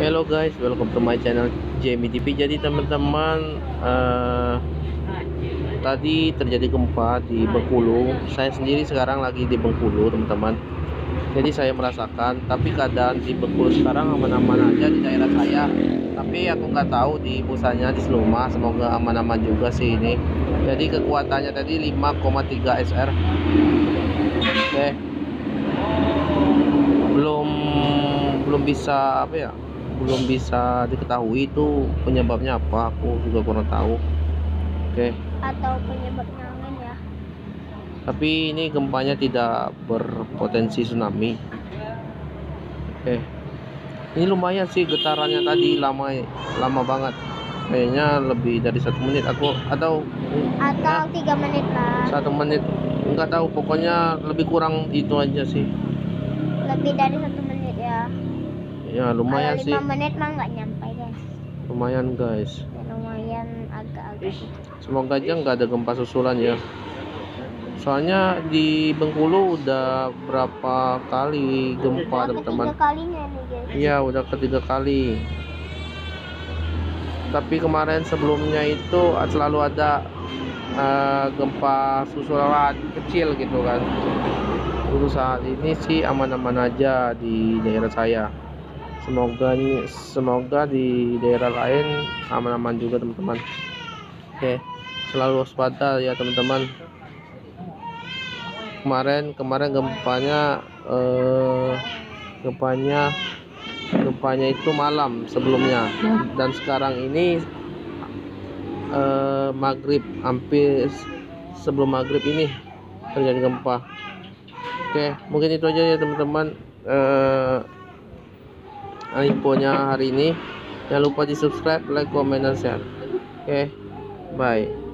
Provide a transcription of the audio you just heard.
Hello guys, welcome to my channel Jamie TV. Jadi teman-teman, tadi terjadi gempa di Bengkulu. Saya sendiri sekarang lagi di Bengkulu teman-teman. Jadi saya merasakan, tapi keadaan di Bengkulu sekarang aman-aman aja di daerah saya. Tapi aku nggak tahu di pusatnya di Seluma, semoga aman-aman juga sih ini. Jadi kekuatannya tadi 5,3 SR. Oke, belum bisa apa ya, belum bisa diketahui itu penyebabnya apa, aku juga kurang tahu. Oke, atau penyebabnya angin ya. tapi ini gempanya tidak berpotensi tsunami. Oke, ini lumayan sih getarannya tadi, lama banget, kayaknya lebih dari 1 menit atau 3 menit lah. 1 menit, nggak tahu, pokoknya lebih kurang itu aja sih. Lebih dari 1 menit ya. Ya lumayan Kalau 5 sih, menit mah nggak nyampe guys. lumayan guys. Ya, lumayan agak-agak. Semoga aja nggak ada gempa susulan ya. Soalnya di Bengkulu udah berapa kali gempa teman-teman. Ketiga kalinya nih guys. Iya, udah ketiga kali. Tapi kemarin sebelumnya itu selalu ada gempa susulan kecil gitu kan. Dulu saat ini sih aman-aman aja di daerah saya. Semoga di daerah lain aman-aman juga teman-teman. Oke, selalu waspada ya teman-teman. Kemarin gempanya itu malam sebelumnya, dan sekarang ini maghrib, hampir sebelum maghrib ini terjadi gempa. Oke, mungkin itu aja ya teman-teman, infonya hari ini. Jangan lupa di subscribe, like, comment, dan share. Oke, bye.